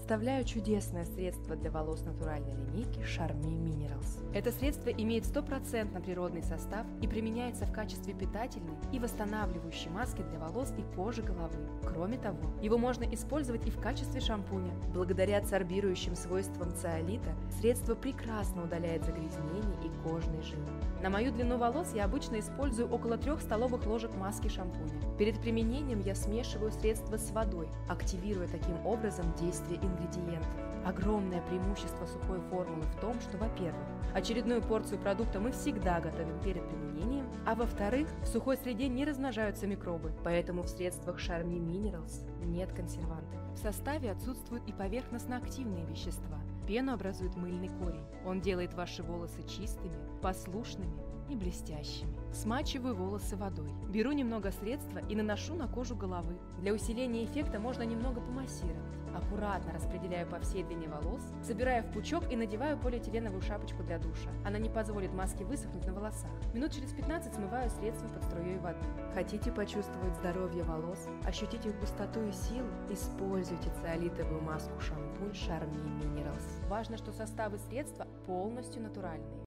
Представляю чудесное средство для волос натуральной линейки Charme Minerals. Это средство имеет стопроцентно природный состав и применяется в качестве питательной и восстанавливающей маски для волос и кожи головы. Кроме того, его можно использовать и в качестве шампуня. Благодаря адсорбирующим свойствам циолита средство прекрасно удаляет загрязнения и кожный жир. На мою длину волос я обычно использую около 3 столовых ложек маски шампуня. Перед применением я смешиваю средство с водой, активируя таким образом действие ингредиентов. Огромное преимущество сухой формулы в том, что, во-первых, очередную порцию продукта мы всегда готовим перед применением, а во-вторых, в сухой среде не размножаются микробы, поэтому в средствах Charme Minerals нет консервантов. В составе отсутствуют и поверхностно-активные вещества. Пену образует мыльный корень. Он делает ваши волосы чистыми, послушными и блестящими. Смачиваю волосы водой. Беру немного средства и наношу на кожу головы. Для усиления эффекта можно немного помассировать. Аккуратно распределяю по всей длине волос, собираю в пучок и надеваю полиэтиленовую шапочку для душа. Она не позволит маске высохнуть на волосах. Минут через 15 смываю средство под струей воды. Хотите почувствовать здоровье волос, ощутить их густоту и силу? Используйте циолитовую маску шампунь Charme Minerals. Важно, что составы средства полностью натуральные.